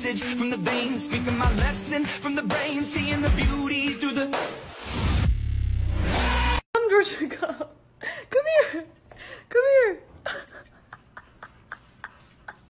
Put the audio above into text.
message from the veins, speaking my lesson from the brain, seeing the beauty through the... $100 ago.